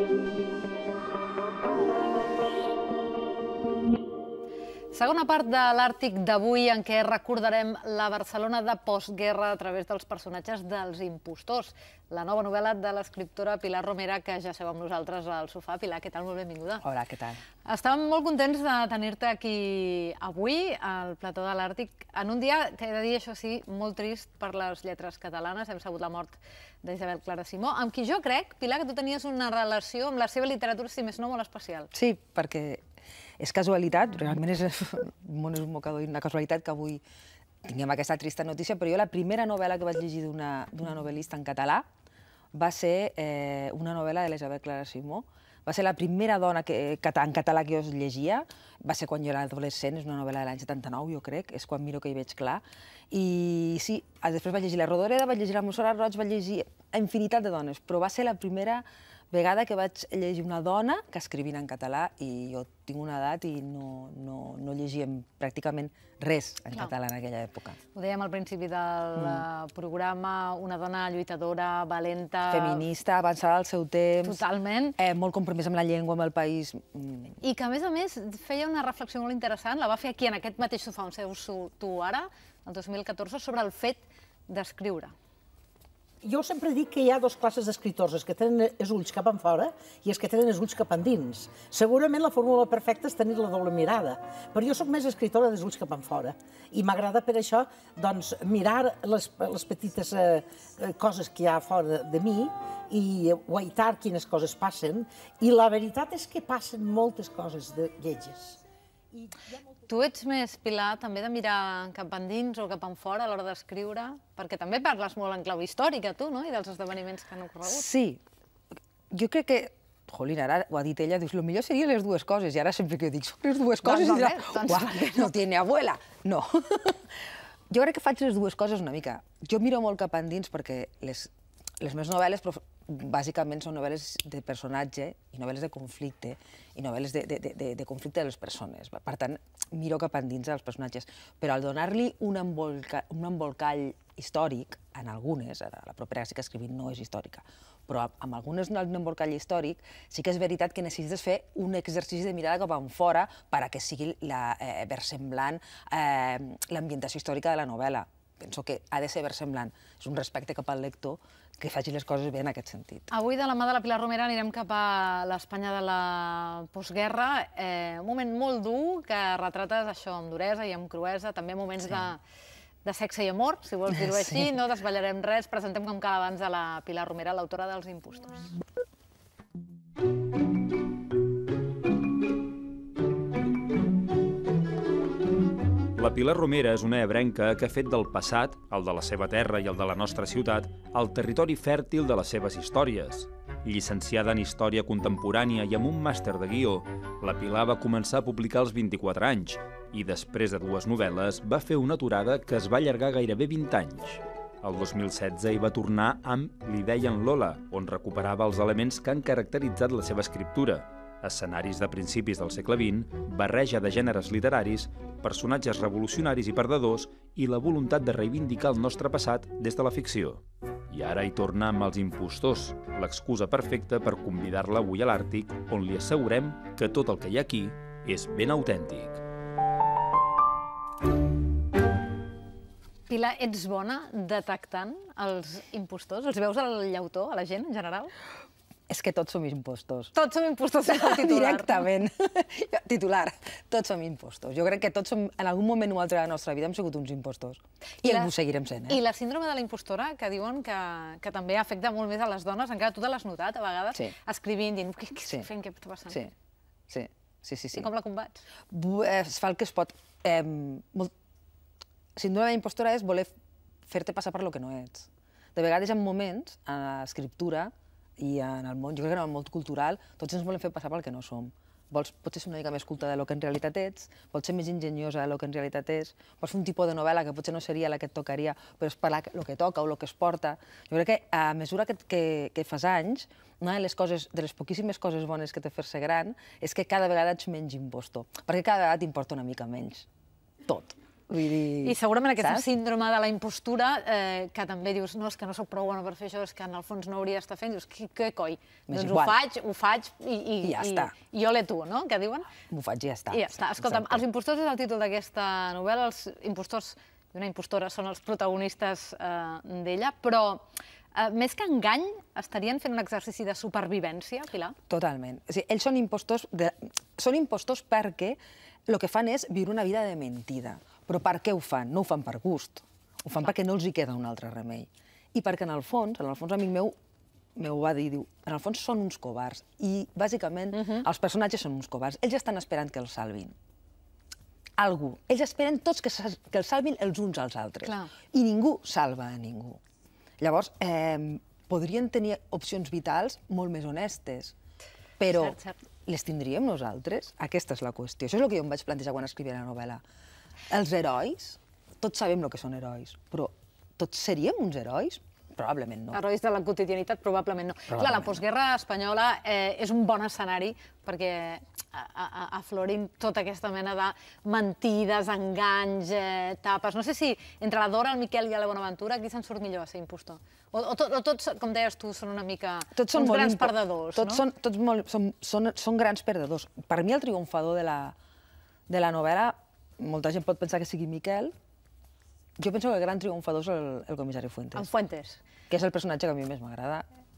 Segona part de l'Àrtic d'avui, en què recordarem la Barcelona de postguerra a través dels personatges dels impostors. La nova novel·la de l'escriptora Pilar Romera, que ja seu amb nosaltres al sofà. Pilar, què tal? Molt benvinguda. Hola, què tal? Estàvem molt contents de tenir-te aquí avui, al plató de l'Àrtic, en un dia, que he de dir, això sí, molt trist per les lletres catalanes. Hem sabut la mort d'Isabel Clara Simó, amb qui jo crec, Pilar, que tu tenies una relació amb la seva literatura, si més no, molt especial. Sí, perquè és casualitat, realment és un mocador i una casualitat que avui tinguem aquesta trista notícia, però jo la primera novel·la que vaig llegir d'una novel·lista en català va ser una novel·la de l'Isabel Clara Simó. Va ser la primera dona en català que jo llegia, va ser quan jo era adolescent, és una novel·la de l'any 79, jo crec, és quan miro que hi veig clar. I sí, després vaig llegir la Rodoreda, vaig llegir la Montserrat Roig, vaig llegir infinitat de dones, però va ser la primera vegada que vaig llegir una dona que escrivia en català, i jo tinc una edat i no llegíem pràcticament res en català en aquella època. Ho dèiem al principi del programa, una dona lluitadora, valenta... Feminista, avançada al seu temps... Totalment. Molt compromesa amb la llengua, amb el país... I que, a més, feia una reflexió molt interessant, la va fer aquí, en aquest mateix sofà on seus tu ara, el 2014, sobre el fet d'escriure. Jo sempre dic que hi ha dues classes d'escriptors, els que tenen els ulls cap enfora i els que tenen els ulls cap endins. Segurament la fórmula perfecta és tenir la doble mirada, però jo sóc més escriptora dels ulls cap enfora. I m'agrada per això mirar les petites coses que hi ha fora de mi i guaitar quines coses passen. I la veritat és que passen moltes coses lletges. Tu ets més, Pilar, també de mirar cap endins o cap enfora a l'hora d'escriure? Perquè també parles molt en clau històrica, tu, no? I dels esdeveniments que han ocorregut. Sí. Jo crec que... Jolín, ara ho ha dit ella, dius, el millor serien les dues coses. I ara sempre que jo dic, són les dues coses, i dirà, uah, no tiene abuela. No. Jo crec que faig les dues coses una mica. Jo miro molt cap endins perquè les meves novel·les bàsicament són novel·les de personatge i novel·les de conflicte i novel·les de conflicte de les persones. Per tant, miro cap endins als personatges. Però al donar-li un embolcall històric, en algunes, la propera sí que escrivint no és històrica, però amb algunes un embolcall històric, sí que és veritat que necessites fer un exercici de mirada cap enfora perquè sigui versemblant l'ambientació històrica de la novel·la. Penso que ha de ser versemblant. És un respecte cap al lector que faci les coses bé en aquest sentit. Avui, de la mà de la Pilar Romera, anirem cap a l'Espanya de la postguerra. Un moment molt dur que retrates això amb duresa i amb cruesa, també moments de sexe i amor, si vols dir-ho així. No desvetllarem res, presentem com cal abans a la Pilar Romera, l'autora dels Impostors. La Pilar Romera és una ebrenca que ha fet del passat, el de la seva terra i el de la nostra ciutat, el territori fèrtil de les seves històries. Llicenciada en Història Contemporània i amb un màster de guió, la Pilar va començar a publicar als 24 anys i després de dues novel·les va fer una aturada que es va allargar gairebé 20 anys. El 2016 hi va tornar amb Li deien Lola, on recuperava els elements que han caracteritzat la seva escriptura. Escenaris de principis del segle XX, barreja de gèneres literaris, personatges revolucionaris i perdedors i la voluntat de reivindicar el nostre passat des de la ficció. I ara hi torna amb Els Impostors, l'excusa perfecta per convidar-la avui a l'Àrtic, on li assegurem que tot el que hi ha aquí és ben autèntic. Pilar, ets bona detectant els impostors? Els veus al llautó, a la gent en general? És que tots som impostors. Tots som impostors, és el titular. Directament. Titular. Tots som impostors. Jo crec que tots som, en algun moment o altre de la nostra vida, hem sigut uns impostors. I ho seguirem sent. I la síndrome de la impostora, que diuen que també afecta molt més a les dones, encara tu te l'has notat a vegades, escrivint, dient, què estic fent, què està passant? Sí. I com la combats? Es fa el que es pot. Síndrome de la impostora és voler fer-te passar per lo que no ets. De vegades, en moments, a l'escriptura, i en el món, jo crec que en el món cultural, tots ens volem fer passar pel que no som. Vols potser ser una mica més culta del que en realitat ets, vols ser més enginyosa del que en realitat és, vols fer un tipus de novel·la que potser no seria la que et tocaria, però és parlar el que toca o el que es porta. Jo crec que a mesura que fas anys, una de les poquíssimes coses bones que té fer-se gran és que cada vegada ets menys impostor, perquè cada vegada t'importa una mica menys. Tot. I segurament aquest síndrome de la impostura, que també dius, no, és que no soc prou bona per fer això, és que en el fons no hauria d'estar fent, dius, què coi? Doncs ho faig i ja està. I ole tu, no? Què diuen? Ho faig i ja està. I ja està. Escolta'm, Els impostors és el títol d'aquesta novel·la, els impostors i una impostora són els protagonistes d'ella, però més que engany, estarien fent un exercici de supervivència, Pilar? Totalment. O sigui, ells són impostors perquè el que fan és viure una vida de mentida. Però per què ho fan? No ho fan per gust. Ho fan perquè no els hi queda un altre remei. I perquè en el fons amic meu m'ho va dir, diu, en el fons són uns covards. I, bàsicament, els personatges són uns covards. Ells estan esperant que els salvin. Algú. Ells esperen tots que els salvin els uns als altres. I ningú salva a ningú. Llavors, podrien tenir opcions vitals molt més honestes, però les tindríem nosaltres? Aquesta és la qüestió. Això és el que jo em vaig plantejar quan escrivia la novel·la. Els herois, tots sabem el que són herois, però tots seríem uns herois? Probablement no. Herois de la quotidianitat, probablement no. Clar, la postguerra espanyola és un bon escenari perquè aflorin tota aquesta mena de mentides, enganys, tapes. No sé si entre la Dora, el Miquel i la Bonaventura aquí se'n surt millor a ser impostor. O tots, com deies tu, són una mica uns grans perdedors, no? Tots són grans perdedors. Per mi el triomfador de la novel·la, molta gent pot pensar que sigui Miquel, jo penso que el gran triomfador és el comissari Fuentes. En Fuentes. Que és el personatge que a mi més m'agrada.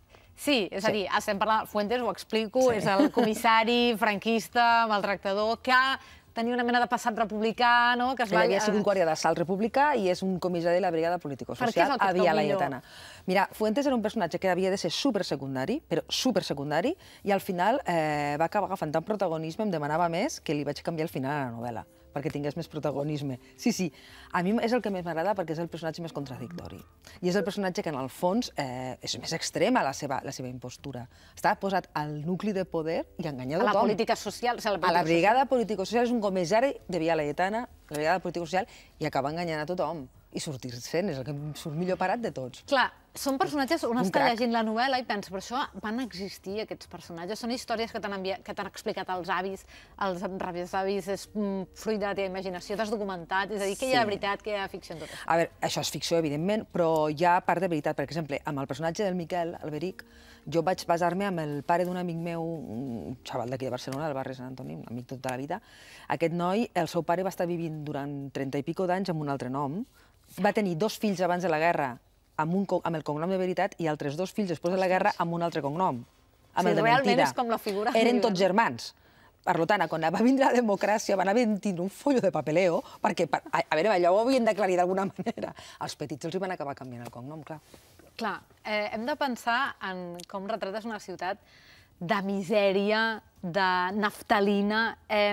Sí, és a dir, estem parlant de Fuentes, ho explico, és el comissari franquista, maltractador, que tenia una mena de passat republicà, no? Ell havia sigut guàrdia d'assalt republicà i és un comissari de la brigada político-social a Via Laietana. Mira, Fuentes era un personatge que havia de ser supersecundari, però supersecundari, i al final va acabar agafant tant protagonisme, em demanava més, que li vaig canviar el final a la novel·la, perquè tingués més protagonisme. Sí, a mi és el que més m'agrada perquè és el personatge més contradictori. I és el personatge que, en el fons, és més extrema la seva impostura. Està posat al nucli de poder i enganyar tothom. A la política social. A la brigada político-social és un comissari de Via Laietana, la brigada político-social, i acaba enganyant a tothom. I sortir-se'n és el que surt millor parat de tots. Clar, són personatges, un està llegint la novel·la i pensa, per això van existir aquests personatges, són històries que t'han explicat els avis, els rebesavis, és fruit de la teva imaginació, t'has documentat, és a dir, què hi ha de veritat, què hi ha de ficció en tot això? A veure, això és ficció, evidentment, però hi ha part de veritat. Per exemple, amb el personatge del Miquel, Alberic, jo vaig basar-me amb el pare d'un amic meu, un xaval d'aquí de Barcelona, del barri Sant Antoni, un amic tota la vida. Aquest noi, el seu pare va estar vivint durant 30 i pico d'anys amb un altre nom, va tenir 2 fills abans de la guerra amb el cognom de veritat i altres 2 fills després de la guerra amb un altre cognom, amb el de mentida. Realment és com la figura. Eren tots germans. Per tant, quan va vindre la democràcia van haver tindre un follo de papeleo, perquè, a veure, allò ho havien d'aclarir d'alguna manera. Els petits els hi van acabar canviant el cognom, clar. Clar, hem de pensar en com retrates una ciutat de misèria, de naftalina.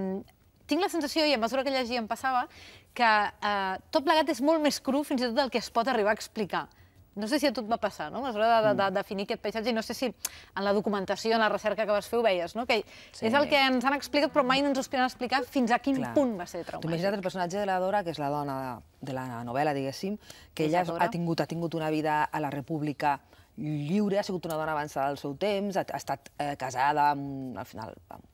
Tinc la sensació, i a mesura que llegia em passava, que tot plegat és molt més cru fins i tot del que es pot arribar a explicar. No sé si a tu et va passar, no? A mesura de definir aquest paisatge, i no sé si en la documentació, en la recerca que vas fer, ho veies, no? Que és el que ens han explicat, però mai no ens ho expliquen explicar fins a quin punt va ser traumàtic. Tu imagina't el personatge de la Dora, que és la dona de la novel·la, diguéssim, que ella ha tingut una vida a la República lliure, ha sigut una dona avançada del seu temps, ha estat casada, al final,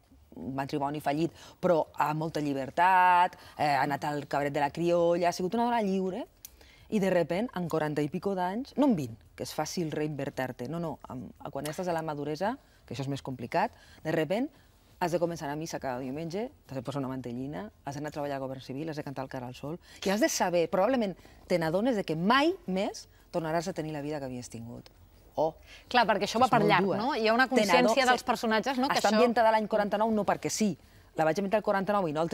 un matrimoni fallit, però amb molta llibertat, ha anat al cabaret de la criolla, ha sigut una dona lliure, i de sobte, en 40 i pico d'anys, no en 20, que és fàcil reinvertir-te, no, quan estàs a la maduresa, que això és més complicat, de sobte has de començar a anar a missa cada diumenge, t'has de posar una mantellina, has d'anar a treballar al govern civil, has de cantar el cara al sol, i has de saber, probablement te n'adones que mai més tornaràs a tenir la vida que havies tingut. Clar, perquè això va per llarg, no? Hi ha una consciència dels personatges, no? Està ambientada l'any 49 no perquè sí. La vaig inventar al 49 i no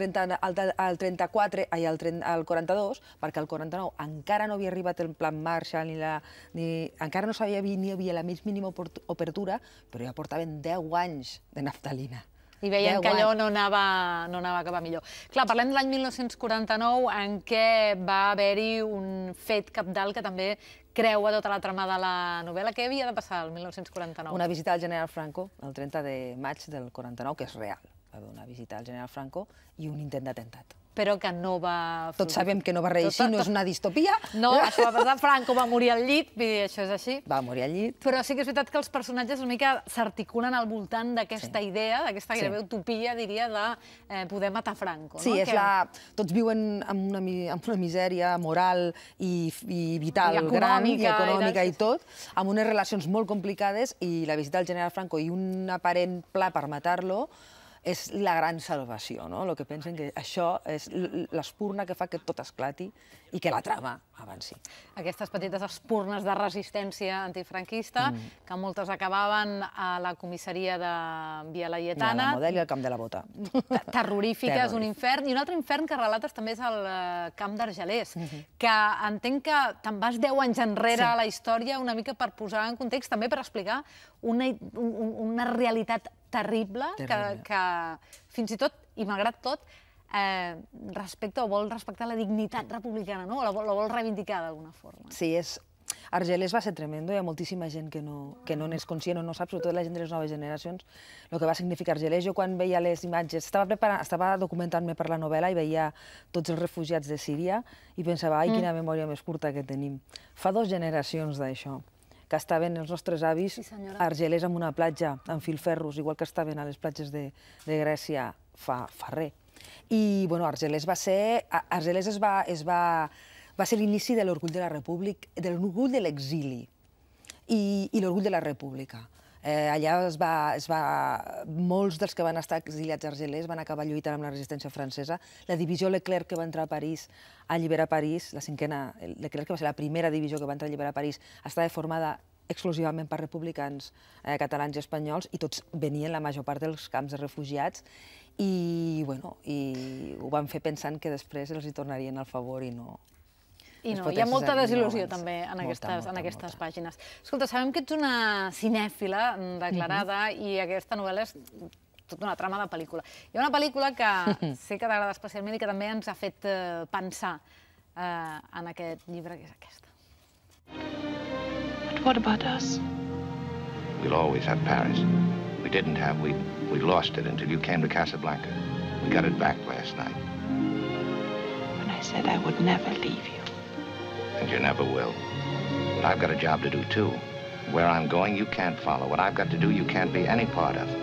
al 34, ai, al 42, perquè al 49 encara no havia arribat el Plan Marshall, encara no sabia ni havia la més mínima obertura, però ja portaven 10 anys de naftalina. I veien que allò no anava a acabar millor. Clar, parlem de l'any 1949, en què va haver-hi un fet cabdal que també creua tota la trama de la novel·la. Què havia de passar el 1949? Una visita al general Franco, el 30 de maig del 49, que és real. Va haver una visita al general Franco i un intent d'atemptat. però que no va... Tots sabem que no va reeixir, no és una distopia. No, això va passar, Franco va morir al llit, vull dir, això és així. Va morir al llit. Però sí que és veritat que els personatges una mica s'articulen al voltant d'aquesta idea, d'aquesta gairebé utopia, diria, de poder matar Franco. Sí, tots viuen amb una misèria moral i vital gran, i econòmica i tot, amb unes relacions molt complicades, i la visita al general Franco i un aparent pla per matar-lo és la gran salvació, no? El que pensen que això és l'espurna que fa que tot esclati i que la trama avanci. Aquestes petites espurnes de resistència antifranquista, que moltes acabaven a la comissaria de Via Laietana. La Model i el Camp de la Bota. Terrorífiques, un infern. I un altre infern que relates també és el Camp d'Argelers, que entenc que te'n vas 10 anys enrere a la història una mica per posar en context, també per explicar una realitat terrible que fins i tot, i malgrat tot, respecta o vol respectar la dignitat republicana, no? O la vol reivindicar d'alguna forma. Sí, Argelers va ser tremendo, hi ha moltíssima gent que no n'és conscient o no sap, sobretot la gent de les noves generacions, el que va significar Argelers. Jo quan veia les imatges, estava documentant-me per la novel·la i veia tots els refugiats de Síria i pensava, ai, quina memòria més curta que tenim. Fa 2 generacions d'això, que estaven els nostres avis a Argelers amb una platja amb filferros, igual que estaven a les platges de Grècia fa res. I, bueno, Argelers va ser l'inici de l'orgull de la República, de l'orgull de l'exili i l'orgull de la República. Allà molts dels que van estar exiliats a Argelers van acabar lluitant amb la resistència francesa. La divisió Leclerc que va entrar a París a alliberar París, la 5a Leclerc, que va ser la primera divisió que va entrar a alliberar París, estava formada exclusivament per republicans catalans i espanyols i tots venien, la major part, dels camps de refugiats i ho van fer pensant que després els hi tornarien al favor i no. I no, hi ha molta desil·lusió també en aquestes pàgines. Escolta, sabem que ets una cinèfila declarada i aquesta novel·la és tota una trama de pel·lícula. Hi ha una pel·lícula que sé que t'agrada especialment i que també ens ha fet pensar en aquest llibre, que és aquesta. But what about us? We'll always have Paris. We didn't have, we lost it until you came to Casablanca. We got it back last night. When I said I would never leave you. And you never will. But I've got a job to do, too. Where I'm going, you can't follow. What I've got to do, you can't be any part of.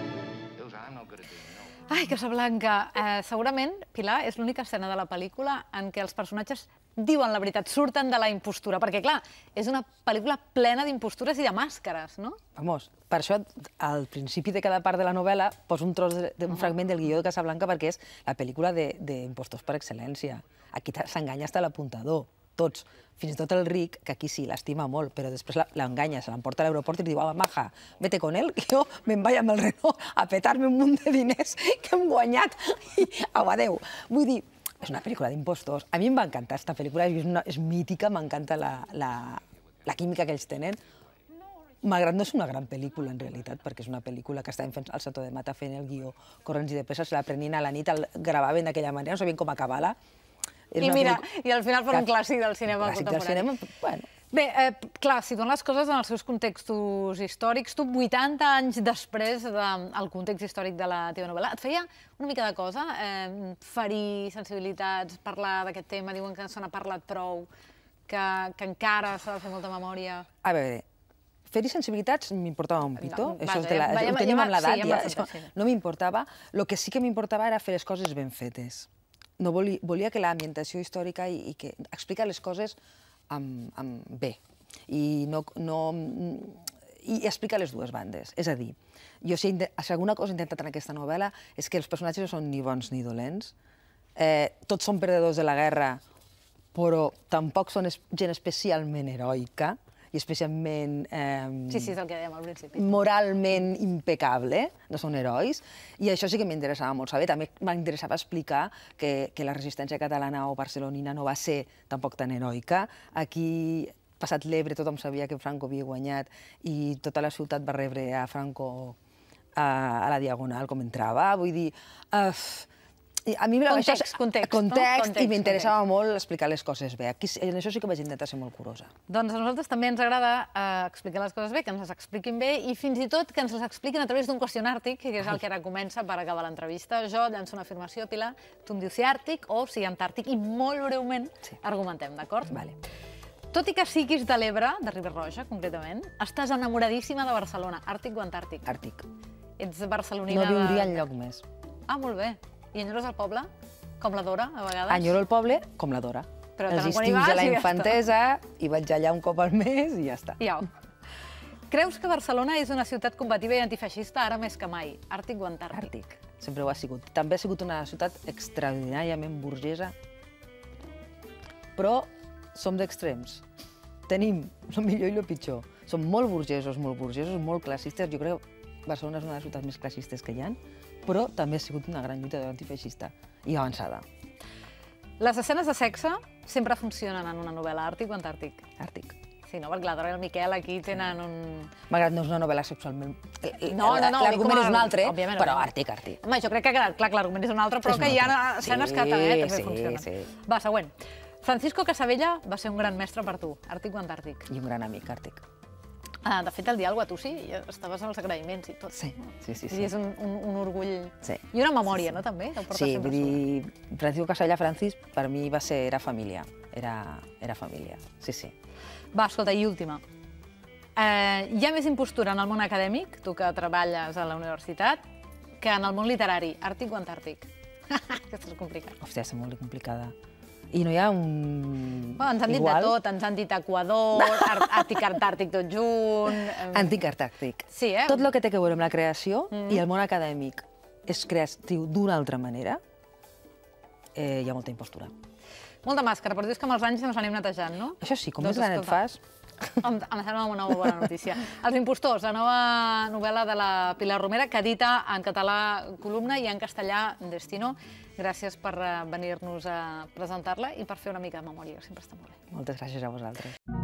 Ai, Casablanca. Segurament, Pilar, és l'única escena de la pel·lícula en què els personatges diuen la veritat, surten de la impostura, perquè, clar, és una pel·lícula plena d'impostures i de màscares, no? Vamos, per això, al principi de cada part de la novel·la, poso un fragment del guió de Casablanca perquè és la pel·lícula d'impostors per excel·lència. Aquí s'enganya fins a l'apuntador, tots. Fins i tot el ric, que aquí sí, l'estima molt, però després l'enganya, se l'emporta a l'aeroport i li diu, maja, vete con él, que jo me'n vaig amb el Renault a petar-me un munt de diners que hem guanyat. I au, adeu. Vull dir, és una pel·lícula d'impostors. A mi em va encantar aquesta pel·lícula, és mítica, m'encanta la química que ells tenen. Malgrat no és una gran pel·lícula, en realitat, perquè és una pel·lícula que estàvem fent al Sato de Mata fent el guió corrents i de pressa, se la prenien a la nit, el gravaven d'aquella manera, no sabien com acabar-la. I mira, i al final fa un clàssic del cinema contemporani. Bé, clar, situant les coses en els seus contextos històrics, tu, 80 anys després del context històric de la teva novel·la, et feia una mica de cosa? Ferir sensibilitats, parlar d'aquest tema, diuen que se n'ha parlat prou, que encara s'ha de fer molta memòria... A veure, ferir sensibilitats m'importava un pito, això ho tenim amb l'edat, no m'importava. El que sí que m'importava era fer les coses ben fetes. Volia que l'ambientació històrica i que explica les coses bé i explica les dues bandes. És a dir, jo si alguna cosa he intentat en aquesta novel·la és que els personatges no són ni bons ni dolents, tots són perdedors de la guerra, però tampoc són gent especialment heroica i especialment... Sí, és el que dèiem al principi. Moralment impecable, no són herois, i això sí que m'interessava molt saber. També m'interessava explicar que la resistència catalana o barcelonina no va ser tampoc tan heroica. Aquí, passat l'Ebre, tothom sabia que Franco havia guanyat i tota la ciutat va rebre a Franco a la Diagonal com entrava. Vull dir, A mi context i m'interessava molt explicar les coses bé. En això sí que vaig intentar ser molt curosa. Doncs a nosaltres també ens agrada explicar les coses bé, que ens les expliquin bé i fins i tot que ens les expliquin a través d'un qüestionari àrtic, que és el que ara comença per acabar l'entrevista. Jo llanço una afirmació, Pilar, tu em dius si àrtic o si antàrtic i molt breument argumentem, d'acord? Vale. Tot i que siguis de l'Ebre, de Riba-roja concretament, estàs enamoradíssima de Barcelona, àrtic o antàrtic? Àrtic. Ets barcelonina... No viuria enlloc més. Ah, molt bé. I enyores el poble? Com la Dora, a vegades? Enyoro el poble com la Dora. Els estius de la infantesa, hi vaig allà un cop al mes i ja està. Ja. Creus que Barcelona és una ciutat combativa i antifeixista ara més que mai? Àrtic o antàrtic? Àrtic. Sempre ho ha sigut. També ha sigut una ciutat extraordinàriament burgesa, però som d'extrems. Tenim el millor i el pitjor. Som molt burgesos, molt classistes. Jo crec que Barcelona és una de les ciutats més classistes que hi ha, però també ha sigut una gran lluita antifeixista i avançada. Les escenes de sexe sempre funcionen en una novel·la, àrtic o antàrtic? Àrtic. Sí, no? Perquè la Dora i el Miquel aquí tenen un... Malgrat no és una novel·la sexualment... No, l'argument és un altre, però àrtic. Home, jo crec que ha quedat clar que l'argument és un altre, però que hi ha escenes que també funcionen. Va, següent. Francisco Casabella va ser un gran mestre per tu, àrtic o antàrtic? I un gran amic, àrtic. De fet, el Diàlogo a tu sí, estaves en els agraïments i tot. Sí. I és un orgull... Sí. I una memòria, no, també? Sí, vull dir, Francisco Casabella, Francis, per mi era família. Era família, sí. Va, escolta, i última. Hi ha més impostura en el món acadèmic, tu que treballes a la universitat, que en el món literari, àrtic o antàrtic? Aquesta és complicada. Hòstia, és molt complicada. I no hi ha un... Ens han dit de tot, ens han dit Equador, àrtic-antàrtic tot junt... Àrtic-antàrtic. Sí, eh? Tot el que té a veure amb la creació i el món acadèmic és creatiu d'una altra manera, hi ha molta impostura. Molta màscara, però dius que amb els anys ens anem netejant, no? Això sí, com més gran et fas... Em sembla una molt bona notícia. Els impostors, la nova novel·la de la Pilar Romera, que edita en català Columna i en castellà Destino. Gràcies per venir-nos a presentar-la i per fer una mica de memòria, que sempre està molt bé. Moltes gràcies a vosaltres.